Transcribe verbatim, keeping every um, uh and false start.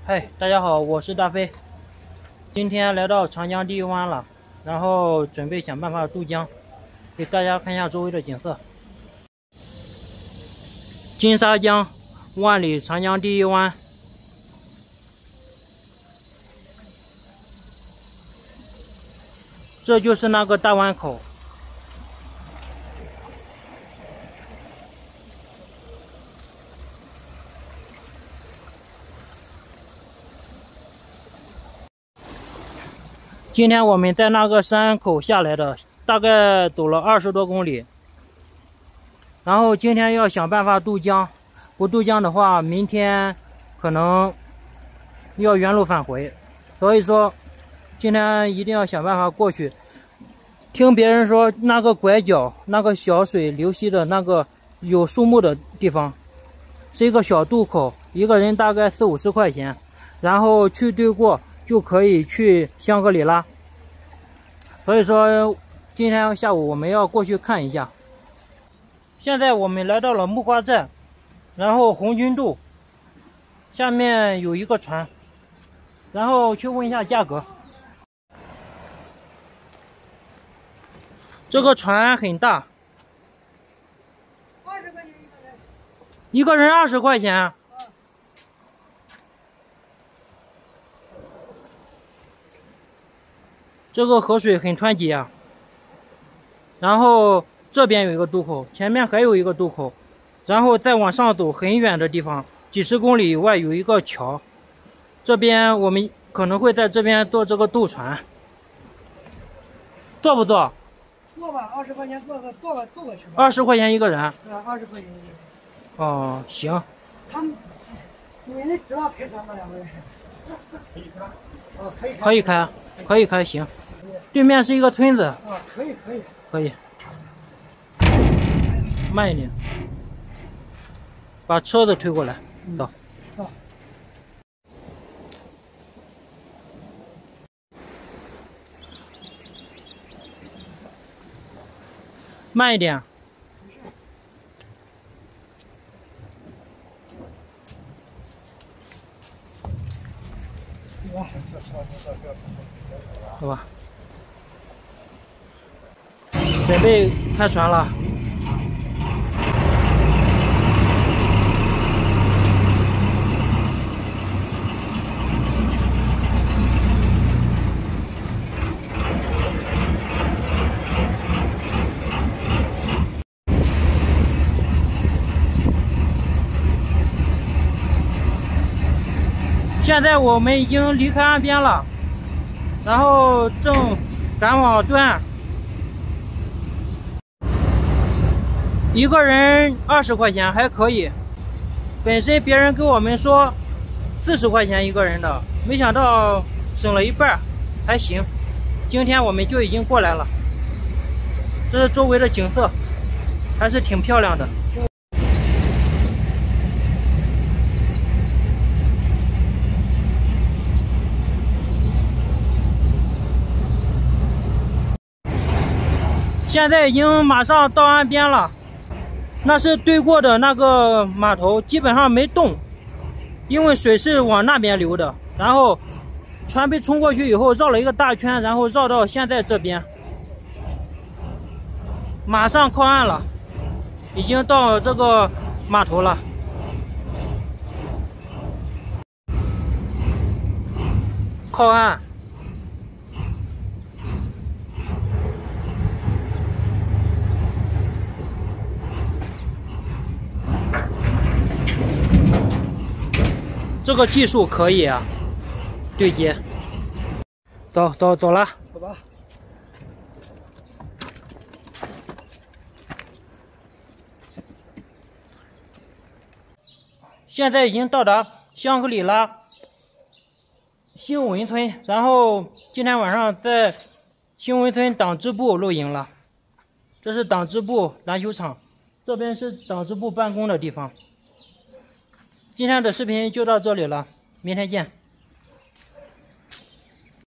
嗨，大家好，我是大飞。今天来到长江第一湾了，然后准备想办法渡江，给大家看一下周围的景色。金沙江，万里长江第一湾。这就是那个大湾口。今天我们在那个山口下来的，大概走了二十多公里。然后今天要想办法渡江，不渡江的话，明天可能要原路返回。所以说，今天一定要想办法过去。听别人说，那个拐角，那个小水流溪的那个有树木的地方，是一个小渡口，一个人大概四五十块钱，然后去对过就可以去香格里拉。所以说，今天下午我们要过去看一下。现在我们来到了木瓜寨，然后红军渡，下面有一个船，然后去问一下价格。这个船很大， 二十块钱一个人， 一个人二十块钱。这个河水很湍急啊。然后这边有一个渡口，前面还有一个渡口，然后再往上走很远的地方，几十公里以外有一个桥。这边我们可能会在这边坐这个渡船，坐不坐？ 坐吧，二十块钱坐个坐个坐过去吧。 二十块钱一个人。 对啊，二十块钱一个人。 哦，行。 他们，你们知道开船吗？两位？可以开。哦，可以开。 可以开，可以开，行。对面是一个村子。 啊，可以可以。 可以。慢一点，把车子推过来，走。 走。 慢一点。好吧。准备开船了。现在我们已经离开岸边了，然后正赶往对岸。一个人二十块钱还可以，本身别人跟我们说四十块钱一个人的，没想到省了一半，还行。今天我们就已经过来了，这是周围的景色，还是挺漂亮的。现在已经马上到岸边了，那是对过的那个码头，基本上没动，因为水是往那边流的。然后船被冲过去以后，绕了一个大圈，然后绕到现在这边，马上靠岸了，已经到这个码头了。靠岸。这个技术可以啊，对接。走走走了， 走吧。 现在已经到达香格里拉兴文村，然后今天晚上在兴文村党支部露营了。这是党支部篮球场，这边是党支部办公的地方。今天的视频就到这里了，明天见。